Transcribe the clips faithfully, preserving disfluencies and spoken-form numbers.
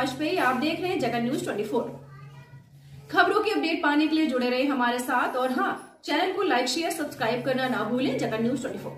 वाजपेयी। आप देख रहे हैं जगन न्यूज चौबीस। खबरों की अपडेट पाने के लिए जुड़े रहे हमारे साथ और हाँ, चैनल को लाइक शेयर सब्सक्राइब करना ना भूलें। जगन न्यूज चौबीस।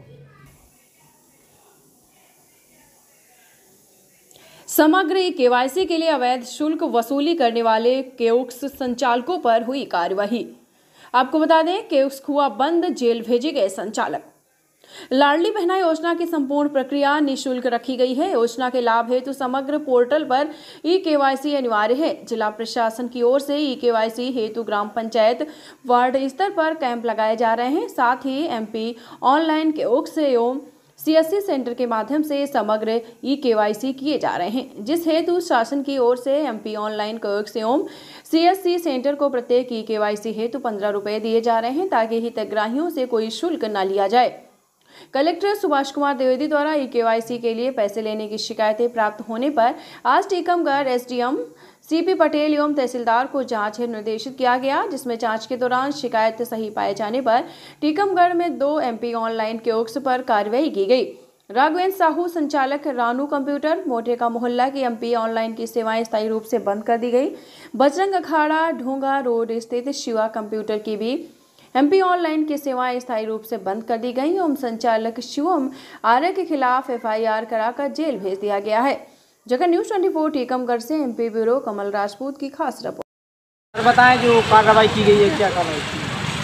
समग्र केवाईसी के लिए अवैध शुल्क वसूली करने वाले कियोस्क संचालकों पर हुई कार्यवाही। आपको बता दें, कियोस्क हुआ बंद, जेल भेजे गए संचालक। लाडली बहना योजना की संपूर्ण प्रक्रिया निःशुल्क रखी गई है। योजना के लाभ हेतु समग्र पोर्टल पर ई केवाईसी अनिवार्य है। जिला प्रशासन की ओर से ई केवाईसी हेतु ग्राम पंचायत वार्ड स्तर पर कैंप लगाए जा रहे हैं। साथ ही एमपी ऑनलाइन कियोस्क एवं सीएससी सेंटर के माध्यम से समग्र ई केवाईसी किए जा रहे हैं, जिस हेतु शासन की ओर से एमपी ऑनलाइन कियोस्क एवं सीएससी सेंटर को प्रत्येक ई केवाईसी हेतु पंद्रह रुपए दिए जा रहे हैं, ताकि हितग्राहियों से कोई शुल्क न लिया जाए। कलेक्टर सुभाष कुमार द्विवेदी द्वारा ई केवाईसी के लिए पैसे लेने की शिकायतें प्राप्त होने पर आज टीकमगढ़ एसडीएम सीपी पटेल एवं तहसीलदार को जांच हेतु निर्देशित किया गया, जिसमें जांच के दौरान शिकायत सही पाए जाने पर टीकमगढ़ में दो एमपी ऑनलाइन कियोस्क पर कार्रवाई की गई। राघवेंद्र साहू संचालक रानू कंप्यूटर मोटे का मोहल्ला की एमपी ऑनलाइन की सेवाएं स्थायी रूप से बंद कर दी गई। बजरंग अखाड़ा ढोंगा रोड स्थित शिवा कंप्यूटर की भी एमपी ऑनलाइन की सेवाएं स्थायी रूप से बंद कर दी गई एवं संचालक शिवम आर्य के खिलाफ एफआईआर कराकर जेल भेज दिया गया है। जगन न्यूज चौबीस टीकमगढ़ से एमपी ब्यूरो कमल राजपूत की खास रिपोर्ट। बताएं, जो कार्रवाई की गई है, क्या कार्रवाई की?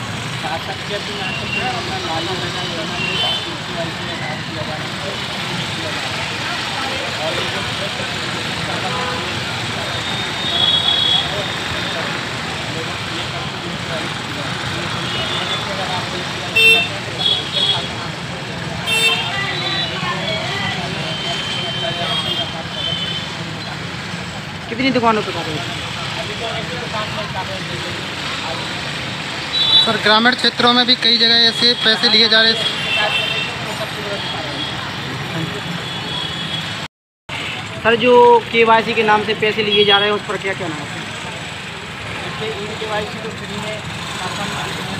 कितनी दुकानों पे कार्रवाई? सर, ग्रामीण क्षेत्रों में भी कई जगह ऐसे पैसे लिए जा रहे हैं। सर, जो केवाईसी के नाम से पैसे लिए जा रहे हैं, उस पर क्या कहना है? केवाईसी तो फ्री में